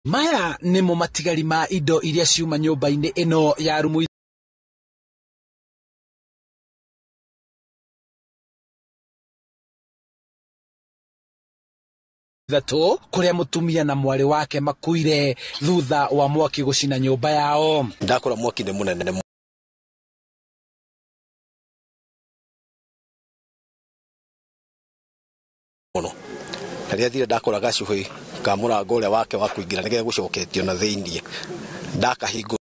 Maya nimo matigari ma indo iria ciuma nyumba-ini ino ya rumu ithatũ kuria mutumia na mwari wake makuire thutha wa mwaki gucina nyumba yao. Ndakora mwaki ni munene muno. Naria thire ndakora gacuhi ka murango uria wake wa kuingira nige gucoketio na thiini ndakahingo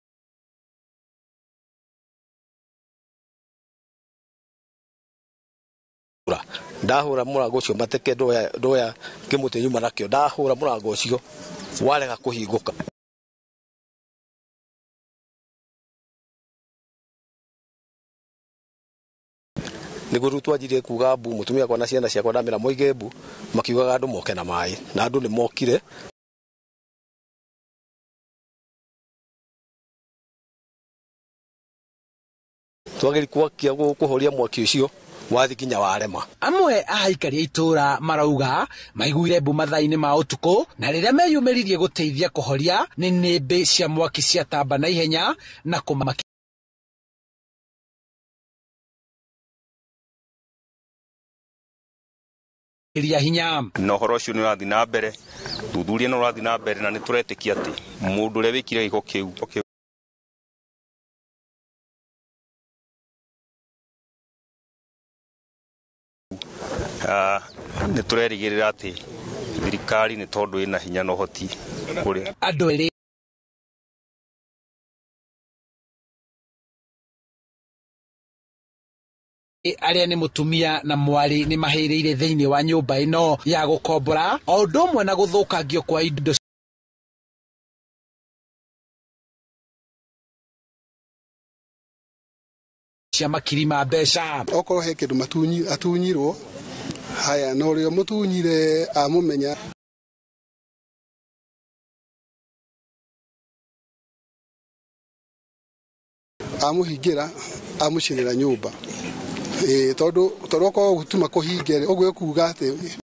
ndahura murango ucio mateke ndoya kimuti nyuma nakio ndahura murango ucio warega kuhinguka. Niguru twajirie kuga mbu mutumia kwa na ciana ciakwa ndamira moige mbu makiugaga andu moke na mai na andu ni mokire. Twagiri kwakia kuhoria mwaki ucio wathi kinya warema. Amwe ahaikari a itura marauga maiguire mbu mathaa-ini ma utuku na riria meyumiririe guteithia kuhoria ni nimbi cia mwaki cia tamba na ihenya na kumaki hinya. No horo ucio ni urathi na mbere thuthuria no urathi na mbere na ni turetikia ati mundu uria wikire giko kiu ni turerigirira ati thirikari ni tondu ina hinya no hoti kuria andu eri aria ni mutumia na mwari ni mahiriire thiini wa nyumba ino ya gukombora o undu umwe na guthukangio kwa indo cia makiri ma mbeca. Okorwo he kindu atunyirwo haya no rio mutunyire amumenya amuhingira amucinira nyumba tondu ko gutuma kuhingere ogwe kuga ati